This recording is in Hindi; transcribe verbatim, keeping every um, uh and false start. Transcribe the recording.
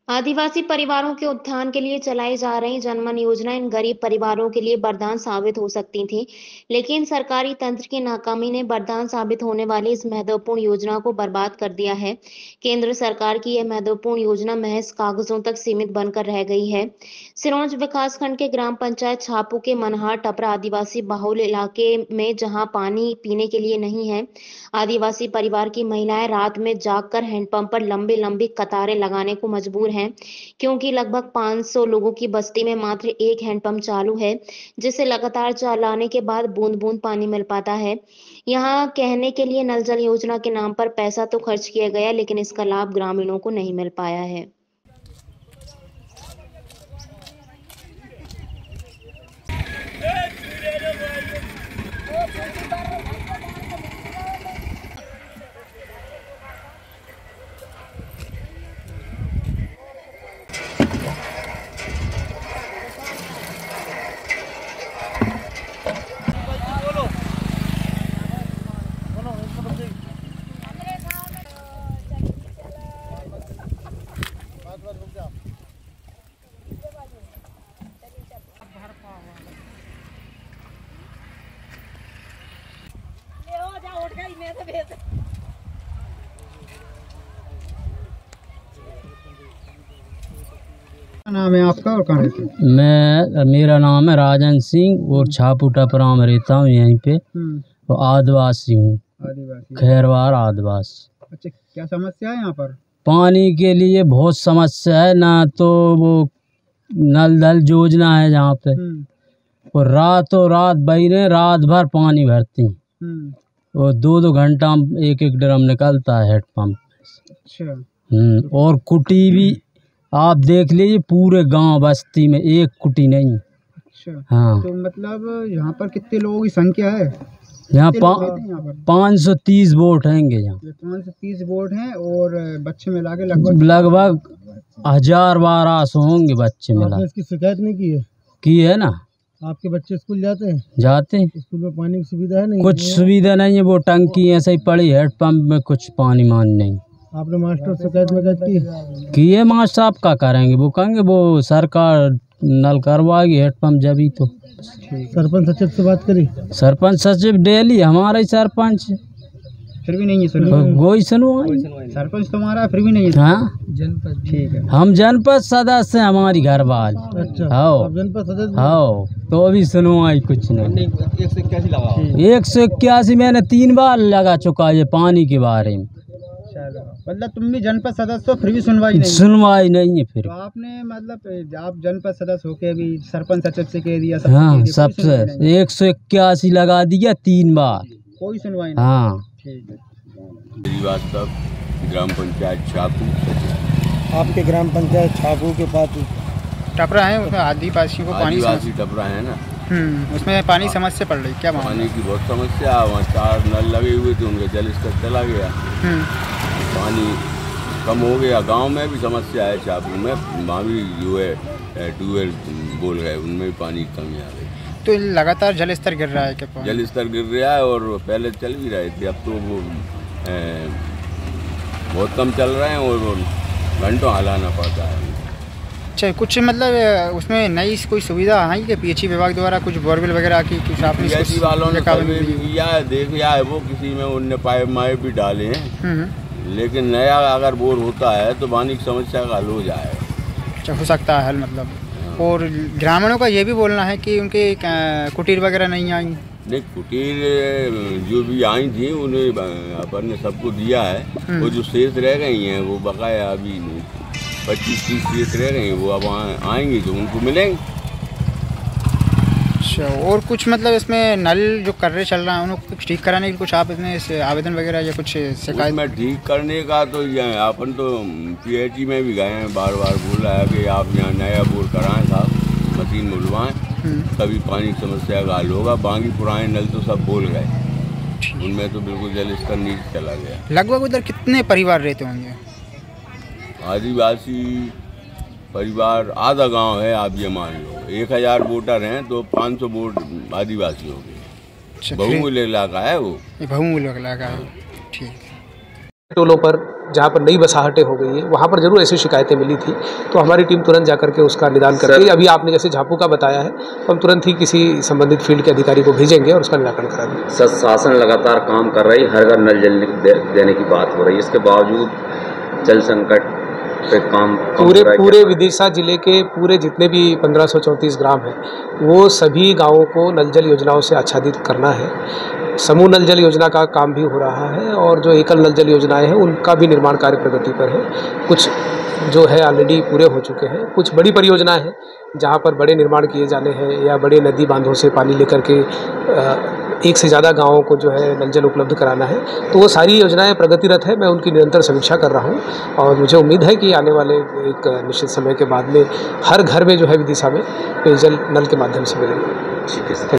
आदिवासी परिवारों के उत्थान के लिए चलाई जा रही जनमन योजना इन गरीब परिवारों के लिए वरदान साबित हो सकती थी, लेकिन सरकारी तंत्र की नाकामी ने वरदान साबित होने वाली इस महत्वपूर्ण योजना को बर्बाद कर दिया है। केंद्र सरकार की यह महत्वपूर्ण योजना महज कागजों तक सीमित बनकर रह गई है। सिरोंज विकासखंड के ग्राम पंचायत छापू के मनहार टपरा आदिवासी बाहुल इलाके में जहां पानी पीने के लिए नहीं है, आदिवासी परिवार की महिलाएं रात में जागकर हैंडपंप पर लंबी लंबी कतारें लगाने को मजबूर हैं, क्योंकि लगभग पाँच सौ लोगों की बस्ती में मात्र एक हैंडपंप चालू है, जिसे लगातार चलाने के बाद बूंद बूंद पानी मिल पाता है। यहाँ कहने के लिए नल जल योजना के नाम पर पैसा तो खर्च किया गया, लेकिन इसका लाभ ग्रामीणों को नहीं मिल पाया है। नाम है आपका और कहाँ रहते हैं? मैं मेरा नाम है राजन सिंह और छापू टपरा में रहता हूँ यहीं पे। तो आदिवासी हूँ, खैरवार आदिवासी। अच्छा, क्या समस्या है यहाँ पर? पानी के लिए बहुत समस्या है, ना तो वो नल जल योजना है जहाँ पे, और रातों रात बहने रात भर पानी भरती और दो दो घंटा एक एक ड्रम निकलता है हेडपम्प। अच्छा। और कुटी भी आप देख लीजिए, पूरे गांव बस्ती में एक कुटी नहीं। अच्छा। हाँ। तो मतलब यहाँ पर कितने लोगों की संख्या है? यहाँ पाँच सौ तीस वोट हैंगे। यहाँ पाँच सौ तीस वोट हैं और बच्चे मिला के लगभग लगभग हजार बारह सौ होंगे बच्चे मिला। आपने इसकी शिकायत नहीं की है? की है ना। आपके बच्चे स्कूल जाते हैं? जाते हैं। स्कूल में पानी की सुविधा है? नहीं, कुछ सुविधा नहीं है, वो टंकी ऐसे ही पड़ी हेडपम्प में, कुछ पानी मान नहीं। आपने मास्टर शिकायत में की? की है, मास्टर साहब का करेंगे, वो कहेंगे वो सरकार नल करवाएगी हेडपम्प जब ही। तो सरपंच सचिव से बात करी? सरपंच सचिव डेली हमारा ही सरपंच, फिर भी नहीं है सुनवाई। कोई सुनवाई। सरपंच तुम्हारा फिर भी नहीं है? हाँ, जनपद। ठीक है, हम जनपद सदस्य हैं, हमारी घर वाली। अच्छा, हाँ जनपद सदस्य। हाँ, तो अभी सुनवाई कुछ नहीं। एक सौ इक्यासी लगा? एक सौ इक्यासी मैंने तीन बार लगा चुका है पानी के बारे में। मतलब तुम भी जनपद सदस्य हो, फिर भी सुनवाई नहीं? सुनवाई नहीं है। फिर तो आपने मतलब आप जनपद सदस्य होके भी सरपंच सचिव से कह दिया? हाँ, सबसे एक सौ इक्यासी लगा दिया तीन बार, कोई सुनवाई नहीं। हाँ। ठीक है। श्रीवास्तव, ग्राम पंचायत छापू। आपके ग्राम पंचायत छापू के पास टपरा है, उसमें आदिवासियों को पानी आदिवासी टपरा है ना, उसमें पानी समस्या पड़ रही? क्या पानी की बहुत समस्या है। वहाँ चार नल लगे हुए थे, उनका जल स्तर चला गया, पानी कम हो गया। गांव में भी समस्या है, छापू में वहाँ भी जो है ट्यूबवेल बोल गए, उनमें भी पानी की कमी आ गई। तो लगातार जल स्तर गिर रहा है क्या? जल स्तर गिर रहा है, और पहले चल भी रहे थे, अब तो वो ए, बहुत कम चल रहे हैं और घंटों हलाना पड़ता है। अच्छा, कुछ मतलब उसमें नई कोई सुविधा है कि पीएचई विभाग द्वारा कुछ बोरवेल वगैरह की कुछ आपने? पीएचई वालों ने किया है, देख लिया है, वो किसी में उनने पाइप माइप भी डाले हैं, लेकिन नया अगर बोर होता है तो पानी की समस्या का हल हो जाएगा। अच्छा, हो सकता है हल मतलब। और ग्रामीणों का ये भी बोलना है कि उनके कुटीर वगैरह नहीं आई? नहीं, कुटीर जो भी आई थी उन्हें अपन ने सबको दिया है, वो जो शेष रह गई हैं वो बकाया अभी पच्चीस तीस शेष रह गई हैं, वो अब आएंगी तो उनको मिलेंगे। अच्छा, और कुछ मतलब इसमें नल जो कर रहे चल रहा है उनको कुछ ठीक कराने की कुछ आप इसमें आवेदन वगैरह या कुछ शिकायत में? ठीक करने का तो अपन तो पीएचई में भी गए हैं, बार बार बोल रहा है कि आप यहाँ नया बोर कराएं साहब, मशीन बुलवाएं, तभी पानी की समस्या का हल होगा। बाकी पुराने नल तो सब बोल गए, उनमें तो बिल्कुल जल स्तर नीचे चला गया। लगभग उधर कितने परिवार रहते होंगे? आदिवासी परिवार आधा गांव है, आप ये मान लो। एक हजार वोटर हैं तो पाँच सौ वोट आदिवासी हो गए। बहुमूल्य इलाका है वो, बहुमूल्य इलाका है। ठीक। टोलों पर जहाँ पर नई बसाहटें हो गई है वहाँ पर जरूर ऐसी शिकायतें मिली थी, तो हमारी टीम तुरंत जाकर के उसका निदान करके, अभी आपने जैसे झापू का बताया है, तो हम तुरंत ही किसी संबंधित फील्ड के अधिकारी को भेजेंगे और उसका निराकरण करा देंगे। सर, शासन लगातार काम कर रही, हर घर नल जल दे, देने की बात हो रही है, इसके बावजूद जल संकट पे काम पूरे पूरे विदिशा जिले के पूरे जितने भी पंद्रह सौ चौंतीस ग्राम हैं, वो सभी गाँवों को नल जल योजनाओं से आच्छादित करना है। समूह नल जल योजना का काम भी हो रहा है और जो एकल नल जल योजनाएं हैं उनका भी निर्माण कार्य प्रगति पर है। कुछ जो है ऑलरेडी पूरे हो चुके हैं, कुछ बड़ी परियोजनाएं हैं जहां पर बड़े निर्माण किए जाने हैं या बड़े नदी बांधों से पानी लेकर के एक से ज़्यादा गांवों को जो है नल जल उपलब्ध कराना है, तो वो सारी योजनाएं प्रगतिरत है। मैं उनकी निरंतर समीक्षा कर रहा हूँ और मुझे उम्मीद है कि आने वाले एक निश्चित समय के बाद में हर घर में जो है विदिशा में पेयजल नल के माध्यम से मिलेगा। ठीक है।